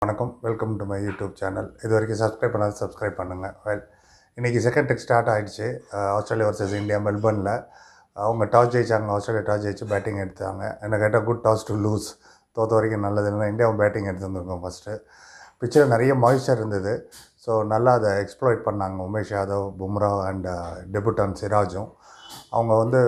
வணக்கம், welcome to my YouTube channel. இது வரைக்கும் சப்ஸ்கிரைப் பண்ணாது சப்ஸ்கிரைப் பண்ணுங்கள். இன்றைக்கி செகண்ட் டெஸ்ட் ஸ்டார்ட் ஆகிடுச்சு. ஆஸ்திரேலியா வர்சஸ் இந்தியா மெல்பர்னில். அவங்க டாஸ் ஜெயிச்சாங்க. ஆஸ்திரேலியா டாஸ் ஜெயிச்சு பேட்டிங் எடுத்தாங்க. என்ன கேட்டால் குட் டாஸ் டு லூஸ். தோற்ற வரைக்கும் நல்லது இல்லைன்னா இந்தியாவும் பேட்டிங் எடுத்து வந்திருக்கோம். ஃபஸ்ட்டு பிச்சில் நிறைய மாய்ஸ்சர் இருந்தது. ஸோ நல்லா அதை எக்ஸ்ப்ளாய்ட் பண்ணாங்க உமேஷ் யாதவ், பும்ரா அண்ட் டெபுட்டான் சிராஜும். அவங்க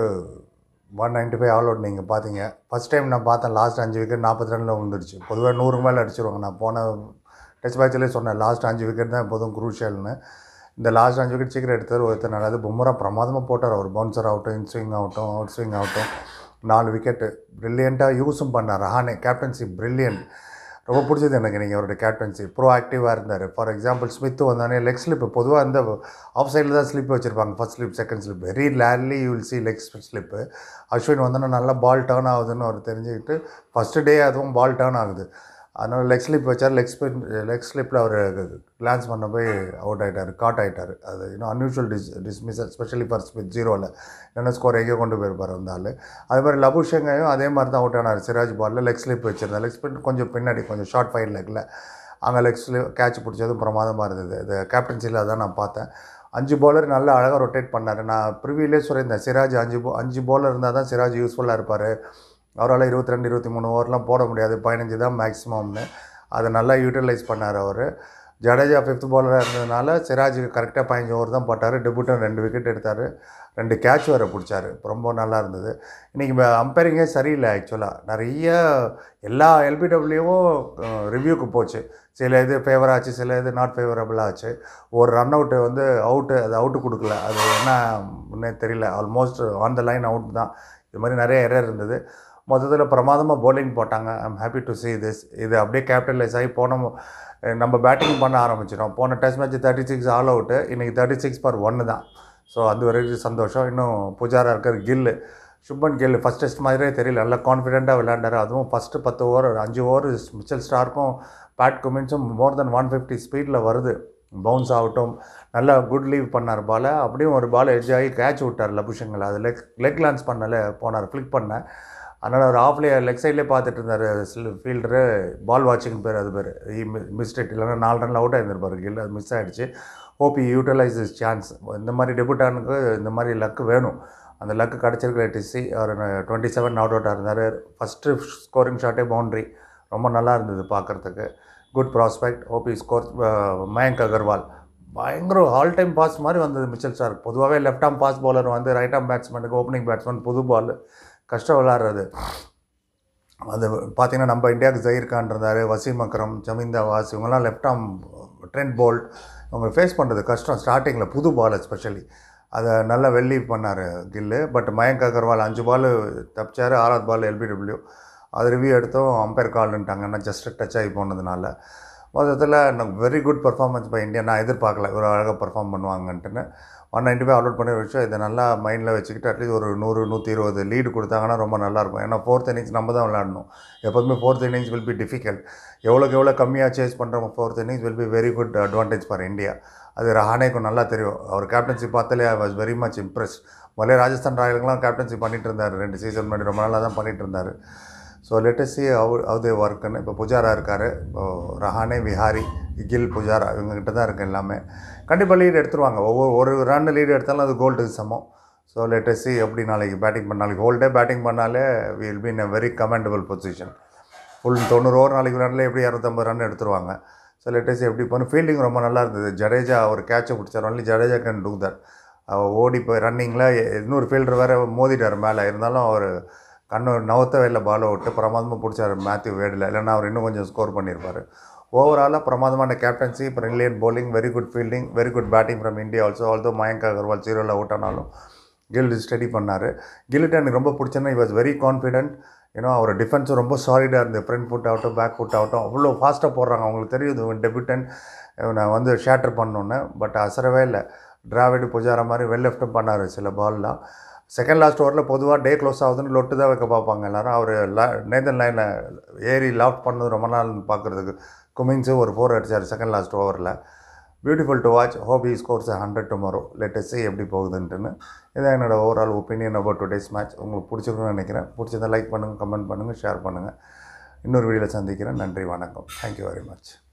195 ஆல் அவுட். நீங்கள் பார்த்தீங்க ஃபஸ்ட் டைம் நான் பார்த்தேன். லாஸ்ட் 5 விக்கெட் 40 ரனில் விழுந்துருச்சு. பொதுவாக 100 மேலே அடிச்சிருவாங்க. நான் போன டெஸ்ட் மேட்ச்லேயே சொன்னேன் லாஸ்ட் 5 விக்கெட் தான் எப்போதும் குரூஷியல்னு. இந்த லாஸ்ட் 5 விக்கெட் சீக்கிரம் எடுத்தார். ஒருத்தர் நல்லது. பும்ரா பிரமாதமாக போட்டார். அவர் பவுன்சர் ஆகட்டும், இன் ஸ்விங் ஆகட்டும், அவுட் ஸ்விங் ஆகட்டும், 4 விக்கெட்டு ப்ரில்லியண்ட்டாக யூஸும் பண்ணார். Rahane captaincy brilliant. ரொம்ப பிடிச்சது எனக்கு நீங்கள் அவருடைய கேப்டன்சி. ப்ரோ ஆக்டிவாக இருந்தார். ஃபார் எக்ஸாம்பிள் ஸ்மித்து வந்தானே லெக் ஸ்லிப். பொதுவாக இந்த ஆஃப் சைடில் தான் ஸ்லிப் வச்சுருப்பாங்க. First slip, second slip. Very rarely you will see leg slip. Ashwin வந்தோன்னா நல்லா பால் டேர்ன் ஆகுதுன்னு அவர் தெரிஞ்சுக்கிட்டு ஃபஸ்ட்டு டே அதுவும் பால் டேர்ன் ஆகுது. அதனால் லெக் ஸ்லிப் வச்சார். லெக் ஸ்லிப்பில் அவர் கிளான்ஸ் பண்ண போய் அவுட் ஆகிட்டார், காட் ஆகிட்டார். அது unusual dismissal, especially for Smith 0ல். என்ன ஸ்கோர் எங்கேயோ கொண்டு போயிருப்பார் அந்த ஆள். அதே மாதிரி லபுஷங்கையும் அதே மாதிரி தான் அவுட் ஆனார். சிராஜ் பாலில் லெக் ஸ்லிப் வச்சுருந்தார். லெக் ஸ்லிப் கொஞ்சம் பின்னாடி, கொஞ்சம் ஷார்ட் ஃபைட் லெக்கில் அங்கே லெக் ஸ்லிப் கேட்ச் பிடிச்சதும் பிரமாதமாக இருந்தது. இது கேப்டன்சியில் அதான் நான் பார்த்தேன். 5 பாலர் நல்லா அழகாக ரொட்டேட் பண்ணார். நான் ப்ரிவியூலே சொல்லியிருந்தேன், சிராஜ் 5 பாலர் இருந்தால் தான் சிராஜ் யூஸ்ஃபுல்லாக இருப்பார். அவரால் 22, 23 ஓவர்லாம் போட முடியாது. 15 தான் மேக்ஸிமம்னு. அதை நல்லா யூட்டிலைஸ் பண்ணார் அவர். ஜடேஜா 5th பாலராக இருந்ததுனால சிராஜுக்கு கரெக்டாக 15 ஓவர் தான் போட்டார். டெபுட்டன் 2 விக்கெட் எடுத்தார். 2 கேட்ச் வேறு பிடிச்சார். ரொம்ப நல்லா இருந்தது. இன்றைக்கி அம்பைரிங்கே சரியில்லை. ஆக்சுவலாக நிறைய எல்லா எல்பிடபிள்யூவும் ரிவ்யூக்கு போச்சு. சில இது ஃபேவர் ஆச்சு, சில இது நாட் ஃபேவரபுளாக ஆச்சு. ஒரு ரன் அவுட்டு அது அவுட்டு கொடுக்கல. அது என்ன தெரியல. Almost on the line out தான். இது மாதிரி நிறைய எரர் இருந்தது. மொத்தத்தில் பிரமாதமாக பவுலிங் போட்டாங்க. I'm happy to see this. இது அப்படியே கேபிட்டலைஸ் ஆகி நம்ம பேட்டிங் பண்ண ஆரம்பிச்சிடும். போன டெஸ்ட் மேட்ச் 36 ஆல் அவுட்டு. இன்றைக்கி 36 for 1 தான். ஸோ அது வரைக்கும் சந்தோஷம். இன்னும் புஜாரா இருக்கார். கில், ஷுப்மன் கில் ஃபஸ்ட் டெஸ்ட் மாதிரியே தெரியல. நல்லா கான்ஃபிடென்ட்டாக விளையாண்டார். அதுவும் ஃபஸ்ட்டு 10 ஓவர் 5 ஓவர் மிச்சல் ஸ்டார்க்கும் குமின்ஸும் மோர் தென் 150 ஸ்பீடில் வருது. பவுன்ஸ் ஆகட்டும், நல்லா குட் லீவ் பண்ணார் பாலை. அப்படியும் ஒரு பால் எட்ஜ் ஆகி கேட்ச் விட்டார் லபுஷங்கில். அது லெக் லான்ச் பண்ணல போனார், ஃப்ளிக் பண்ண. அதனால் அவர் ஆஃப்லேயே லெக் சைட்லேயே பார்த்துட்டு இருந்தார் ஃபீல்டரு. பால் வாட்சிங் பேர் அது பேர். மிஸ்டேக் இல்லைன்னா 4 ரனில் அவுட் ஆகிருந்திருப்பார் கில். அது மிஸ் ஆகிடுச்சு. Hope utilise is chance. இந்த மாதிரி டெபுட்டானுக்கு இந்த மாதிரி லக்கு வேணும். அந்த லக்கு கிடச்சிருக்கிற டிசி. அவர் 27 நாட் அவுட்டாக இருந்தார். ஃபஸ்ட்டு ஸ்கோரிங் ஷாட்டே பவுண்ட்ரி. ரொம்ப நல்லா இருந்தது பார்க்குறதுக்கு. Good prospect. Hope score. Mayank Agarwal பயங்கர ஆல் டைம் பாஸ் மாதிரி வந்தது மிச்சல் ஸ்டார்க். பொதுவாகவே left arm pace bowler right arm பேட்ஸ்மேனுக்கு ஓப்பனிங் பேட்ஸ்மேன் புது பால் கஷ்டம் விளாட்றது. அது பார்த்திங்கன்னா நம்ம இந்தியாவுக்கு ஜஹீர் கான் இருந்தார், வசீம் அக்ரம், ஜமீந்தா வாஸ், இவங்கெல்லாம் லெஃப்ட் ஆம் ட்ரெண்ட் போல்ட். அவங்க ஃபேஸ் பண்ணுறது கஷ்டம் ஸ்டார்டிங்கில், புது பால் எஸ்பெஷலி. அதை நல்லா வெள்ளி பண்ணார் கில்லு. பட் மயங்க் அகர்வால் 5 பால் தப்பிச்சார். 6வது பால் எல்பிடபிள்யூ. அது ரிவ்யூ எடுத்தோம், அம்பையர் கால்ன்ட்டாங்க. ஏன்னா ஜஸ்ட் டச் ஆகி போனதுனால. மொத்தத்தில் very good performance by India. நான் எதிர்பார்க்கல இவ்வளோ அழகாக பர்ஃபார்ம் பண்ணுவாங்கன்ட்டுன்னு. 195 ஆல் அவுட் பண்ணி வச்சோம். இதை நல்லா மைண்டில் வச்சுக்கிட்டு அட்லீஸ்ட் ஒரு 100, 120 லீடு கொடுத்தாங்கன்னா ரொம்ப நல்லாயிருக்கும். ஏன்னா 4th இன்னிங்ஸ் நம்ம தான் விளையாடணும். எப்போதுமே 4th innings will be difficult. எவ்வளோ கம்மியாக சேஸ் பண்ணுறோம் 4th innings will be very good advantage for India. அது ரஹானேக்கும் நல்லா தெரியும். அவர் கேப்டன்சி பார்த்தாலே I was very much impress. முதல்ல ராஜஸ்தான் ராயலுக்கெலாம் கேப்டன்சி பண்ணிகிட்டு இருந்தார். 2 சீசன் முன்னாடி ரொம்ப நல்லா தான் பண்ணிகிட்டு இருந்தார். So let us see how they ஒர்க்குன்னு. இப்போ புஜாரா இருக்கார். ரஹானே, விஹாரி, கில், புஜாரா இவங்ககிட்ட தான் இருக்குது எல்லாமே. கண்டிப்பாக லீடு எடுத்துருவாங்க. ஒரு ரன் லீடு எடுத்தாலும் அது கோல்டுக்கு சமம். ஸோ லெட் அஸ் see எப்படி நாளைக்கு பேட்டிங் பண்ண. நாளைக்கு ஹோல் டே பேட்டிங் பண்ணாலே we will be in a very commendable position. Full 90 over நாளைக்கு ரனில் எப்படி 250 ரன் எடுத்துருவாங்க. ஸோ லெட் அஸ் see எப்படி பண்ணு. ஃபீல்டிங் ரொம்ப நல்லா இருந்தது. ஜடேஜா ஒரு கேட்சை பிடிச்சார். Only Jadeja can do that. ஓடி போய் ரன்னிங்கில் இன்னொரு ஃபீல்டர் வேறு மோதிட்டார் மேலே. இருந்தாலும் அவர் நவத்தவே இல்லை. பாலை விட்டு பிரமாதமாக பிடிச்சார் மேத்யூ வேடில். இல்லைன்னா அவர் இன்னும் கொஞ்சம் ஸ்கோர் பண்ணியிருப்பார். ஓவராலாக பிரமாதமான captaincy, brilliant bowling, very good fielding, very good batting from India also. Although Mayank Agarwal 0ல் அவுட் ஆனாலும் கில் ஸ்டடி பண்ணார். கில்லிட்டு எனக்கு ரொம்ப பிடிச்சேன்னா he was வெரி கான்ஃபிடென்ட். அவர் டிஃபென்ஸும் ரொம்ப சாலிடாக இருந்தது. ஃப்ரண்ட் ஃபுட் ஆகட்டும், பேக் ஃபுட் ஆகட்டும் அவ்வளோ ஃபாஸ்ட்டாக போடுறாங்க. அவங்களுக்கு தெரியுது டெபியூட்டன் நான் ஷேட்டர் பண்ணணுன்னு. பட் அசரவே இல்லை. டிராவிட், புஜாரா மாதிரி வெல் லெஃப்ட்டும் பண்ணார் சில பால்லாம். செகண்ட் லாஸ்ட் ஓவரில் பொதுவாக டே க்ளோஸ் ஆகுதுன்னு லொட்டு தான் வைக்க பார்ப்பாங்க எல்லோரும். அவர் நேதன் லைனில் ஏறி லாஃப்ட் பண்ணது ரொம்ப நாள் பார்க்குறதுக்கு. குமின்ஸு ஒரு 4 அடித்தார் செகண்ட் லாஸ்ட் ஓவரில். Beautiful to watch. Hope he scores 100 tomorrow. Let us see எப்படி போகுதுன்ட்டுன்னு. இதான் என்னோடய overall opinion about today's match. உங்களுக்கு பிடிச்சிருக்குன்னு நினைக்கிறேன். பிடிச்சதை லைக் பண்ணுங்கள், கமெண்ட் பண்ணுங்கள், ஷேர் பண்ணுங்கள். இன்னொரு வீடியோவில் சந்திக்கிறேன். நன்றி, வணக்கம். Thank you very much.